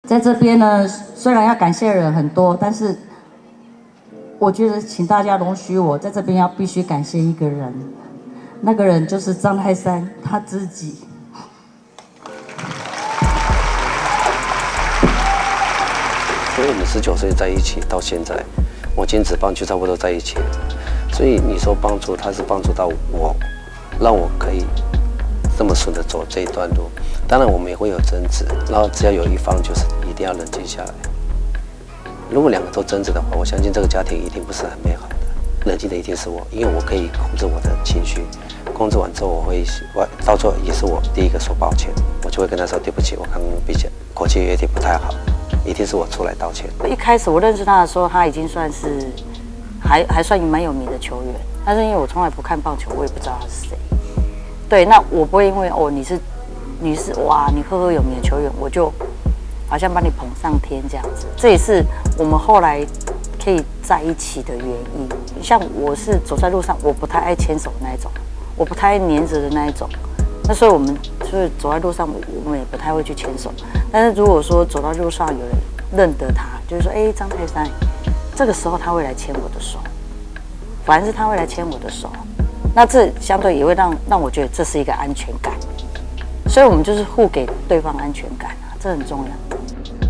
在这边呢，虽然要感谢人很多，但是我觉得请大家容许我在这边必须感谢一个人，那个人就是张泰山他自己。 所以我们19岁在一起到现在，我金子帮就差不多在一起了。所以你说帮助他是帮助到我，让我可以这么顺的走这一段路。当然我们也会有争执，然后只要有一方就是一定要冷静下来。如果两个都争执的话，我相信这个家庭一定不是很美好的。冷静的一定是我，因为我可以控制我的情绪，控制完之后我到最后也是我第一个说抱歉，我就会跟他说对不起，我刚刚比较口气有点不太好。一定是我出来道歉。 一开始我认识他的时候，他已经算是还算蛮有名的球员，但是因为我从来不看棒球，我也不知道他是谁。对，那我不会因为哦你是哇你赫赫有名的球员，我就好像把你捧上天这样子。这也是我们后来可以在一起的原因。像我是走在路上，我不太爱牵手的那一种，我不太爱黏着的那一种。那所以我们就是走在路上，我们也不太会去牵手。但是如果说走到路上有人认得他，就是说，哎，张泰山，这个时候他会来牵我的手，反而是他会来牵我的手，那这相对也会让我觉得这是一个安全感。所以我们就是互给对方安全感啊，这很重要。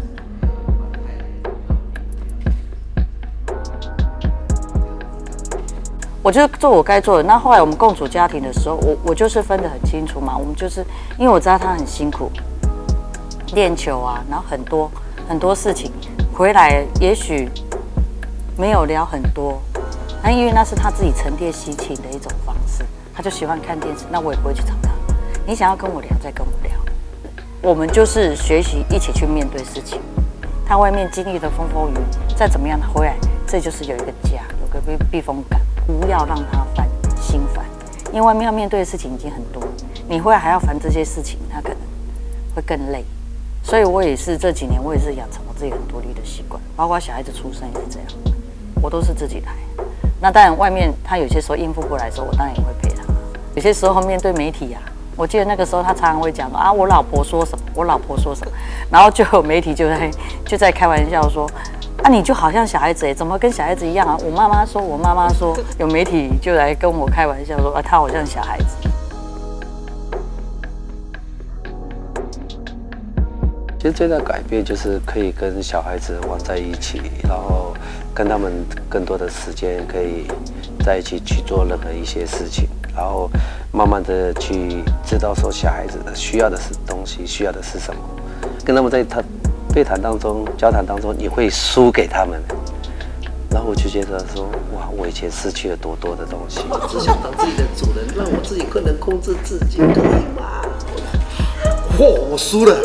我就做我该做的。那后来我们共组家庭的时候，我就是分得很清楚嘛。我们就是因为我知道他很辛苦，练球啊，然后很多事情回来，也许没有聊很多，那因为那是他自己沉淀心情的一种方式，他就喜欢看电视，那我也不会去吵他。你想要跟我聊，再跟我聊。我们就是学习一起去面对事情。他外面经历的风风雨雨，再怎么样他回来，这就是有一个家，有个避风港。不要让他心烦，因为外面要面对的事情已经很多，你回来还要烦这些事情，他可能会更累。所以我也是这几年，我也是养成我自己很独立的习惯，包括小孩子出生也是这样，我都是自己来。那当然，外面他有些时候应付不来的时候，我当然也会陪他。有些时候面对媒体啊，我记得那个时候他常常会讲啊，我老婆说什么，我老婆说什么，然后就有媒体就在开玩笑说。啊，你就好像小孩子怎么跟小孩子一样啊？我妈妈说，有媒体就来跟我开玩笑说，啊，他好像小孩子。 其实最大的改变就是可以跟小孩子玩在一起，然后跟他们更多的时间可以在一起去做任何一些事情，然后慢慢的去知道说小孩子需要的是东西，需要的是什么，跟他们在对谈当中、交谈当中，你会输给他们，然后我就觉得说，哇，我以前失去了多多的东西。 我只想当自己的主人，让我自己更能控制自己，可以吗？我输了，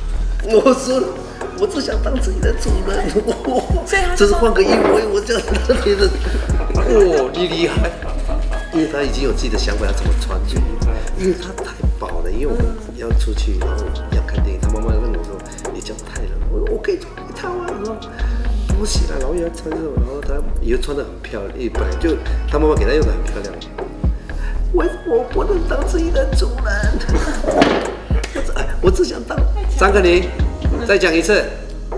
我只想当自己的主人。这是换个衣服，我这样特别的，你厉害，因为他已经有自己的想法，要怎么穿出，因为他太饱了，因为我们要出去，然后要看电影，他妈妈问我说。你脚太冷，我可以穿一套啊，然后脱起来，然后也要穿这种，然后他也穿得很漂亮，因为本来就他妈妈给他用得很漂亮。我不能当自己的主人，我只想当张克宁，再讲一次。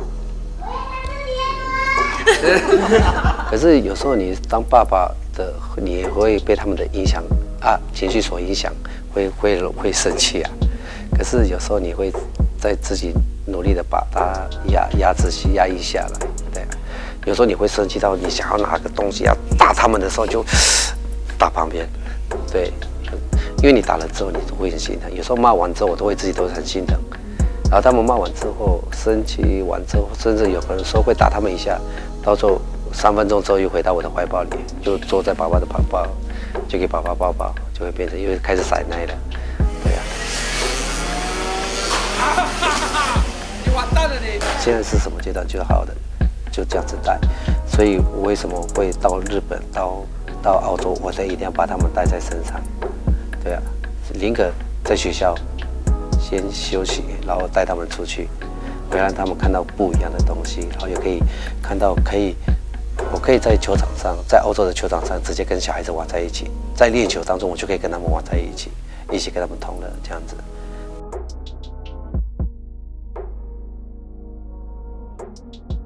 可是有时候你当爸爸的，你也会被他们的影响啊，情绪所影响，会生气啊。可是有时候你会在自己努力的把它压抑下来，对啊。有时候你会生气到你想要拿个东西要打他们的时候，就打旁边，对，因为你打了之后你都会很心疼。有时候骂完之后，我自己都很心疼。然后他们骂完之后，生气完之后，甚至有可能说会打他们一下，到时候3分钟之后又回到我的怀抱里，就坐在爸爸的旁边，就给爸爸抱抱，就会变成又开始撒奶了，对啊。 你完蛋了你！ 现在是什么阶段就好的，就这样子带。所以我为什么会到日本、到澳洲，我一定要把他们带在身上。对啊，宁可在学校先休息，然后带他们出去，会让他们看到不一样的东西，然后也可以看到我可以在球场上，在澳洲的球场上直接跟小孩子玩在一起，在练球当中我就可以跟他们玩在一起，一起跟他们同乐这样子。 拜。